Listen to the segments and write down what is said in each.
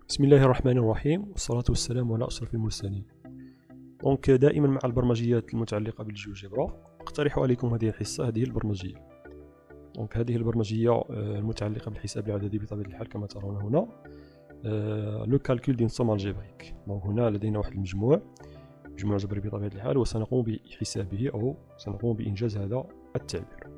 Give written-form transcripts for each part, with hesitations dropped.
بسم الله الرحمن الرحيم، والصلاة والسلام على أشرف المرسلين. دونك دائما مع البرمجيات المتعلقة بالجيوجبرا اقترح عليكم هذه الحصة هذه البرمجية. دونك هذه البرمجية المتعلقة بالحساب العددي بطبيعة الحال كما ترون هنا لو كالكول دين سوم الجبريك. دونك هنا لدينا واحد مجموع جبري بطبيعة الحال، وسنقوم بحسابه أو سنقوم بإنجاز هذا التعبير.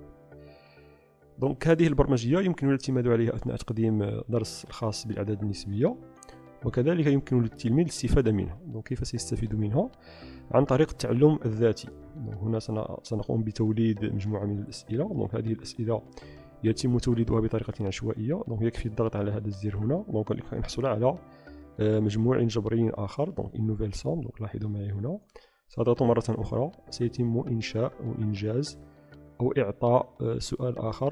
دونك هذه البرمجية يمكن الاعتماد عليها أثناء تقديم درس خاص بالأعداد النسبية، وكذلك يمكن للتلميذ الاستفادة منها. دونك كيف سيستفيد منها؟ عن طريق التعلم الذاتي. دونك هنا سنقوم بتوليد مجموعة من الأسئلة. دونك هذه الأسئلة يتم توليدها بطريقة عشوائية. دونك يكفي الضغط على هذا الزر هنا، دونك نحصل على مجموع جبري آخر. دونك une nouvelle somme. دونك لاحظوا معي هنا سأضغط مرة أخرى، سيتم إنشاء أو إنجاز أو إعطاء سؤال آخر.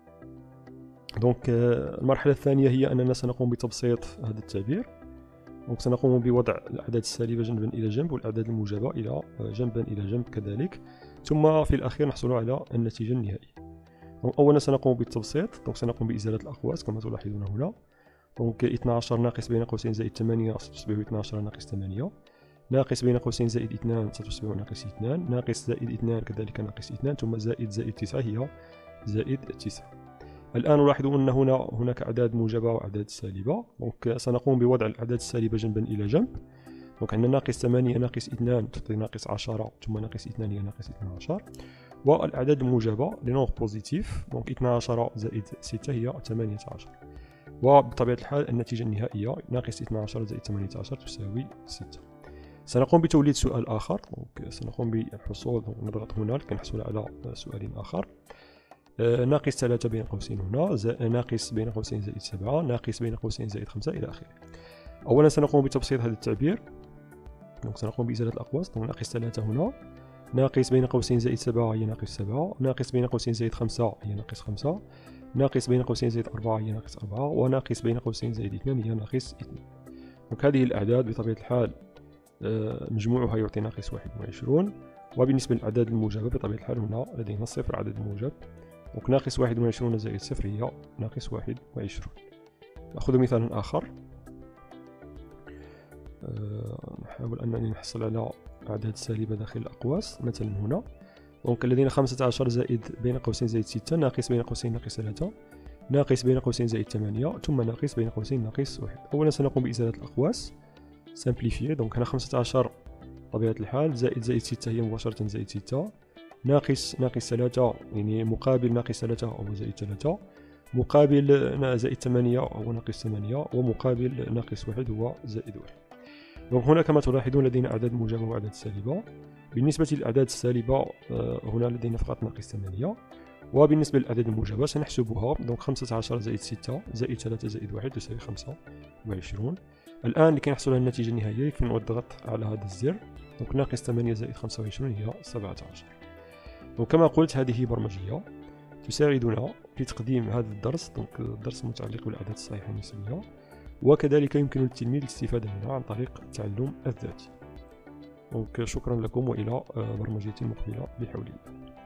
دونك المرحلة الثانية هي أننا سنقوم بتبسيط هذا التعبير. دونك سنقوم بوضع الأعداد السالبة جنبا إلى جنب والأعداد الموجبة إلى جنبا إلى جنب كذلك، ثم في الأخير نحصل على النتيجة النهائية. دونك أولا سنقوم بالتبسيط. دونك سنقوم بإزالة الأقواس كما تلاحظون هنا. دونك 12 ناقص بين قوسين زائد 8 ستصبح 12 ناقص 8، ناقص بين قوسين زائد 2 ستصبح ناقص 2، ناقص زائد 2 كذلك ناقص 2، ثم زائد 9 هي زائد 9. الآن نلاحظ أن هناك أعداد موجبة وأعداد سالبة. دونك سنقوم بوضع الأعداد السالبة جنبا إلى جنب. دونك عندنا ناقص 8 ناقص 2 تعطي ناقص 10، ثم ناقص 2 هي ناقص 12. والأعداد الموجبة لي نومبر بوزيتيف، دونك 12 زائد 6 هي 18. وبطبيعة الحال النتيجة النهائية ناقص 12 زائد 18 تساوي 6. سنقوم بتوليد سؤال آخر. دونك سنقوم بالحصول، نضغط هنا لكي نحصل على سؤال آخر. ناقص 3 بين قوسين هنا، ناقص بين قوسين زائد 7، ناقص بين قوسين زائد 5 إلى آخره. أولا سنقوم بتبسيط هذا التعبير. دونك سنقوم بإزالة الأقواس. دونك ناقص 3 هنا، ناقص بين قوسين زائد 7 هي ناقص 7، ناقص بين قوسين زائد 5 هي ناقص 5، ناقص بين قوسين زائد 4 هي ناقص 4، وناقص بين قوسين زائد 2 هي ناقص 2. دونك هذه الأعداد بطبيعة الحال مجموعها يعطي ناقص 21. وبالنسبة للأعداد الموجبة بطبيعة الحال هنا لدينا صفر عدد موجب. دونك ناقص 21 زائد صفر هي ناقص 21. نأخذ مثالا آخر. نحاول أنني نحصل على أعداد سالبة داخل الأقواس. مثلا هنا دونك لدينا 15 زائد بين قوسين زائد 6، ناقص بين قوسين ناقص 3، ناقص بين قوسين زائد 8، ثم ناقص بين قوسين ناقص 1. أولا سنقوم بإزالة الأقواس، سامبليفيي. دونك هنا 15 طبيعة الحال زائد 6 هي مباشرة زائد 6، ناقص 3 يعني مقابل ناقص 3 هو زائد 3، مقابل زائد 8 هو ناقص 8، ومقابل ناقص 1 هو زائد 1. دونك هنا كما تلاحظون لدينا أعداد موجبة وأعداد سالبة. بالنسبة للأعداد السالبة هنا لدينا فقط ناقص 8، وبالنسبة للأعداد الموجبة سنحسبها. دونك 15 زائد 6 زائد 3 زائد 1 تساوي 25. الآن لكي نحصل على النتيجة النهائية يكفي نضغط على هذا الزر. دونك ناقص 8 زائد 25 هي 17. وكما قلت هذه برمجية تساعدنا في تقديم هذا الدرس. دونك الدرس المتعلق بالأعداد الصحيحة النسبية، وكذلك يمكن للتلميذ الاستفادة منها عن طريق التعلم الذاتي. دونك شكرا لكم، وإلى برمجية مقبلة بحول الله.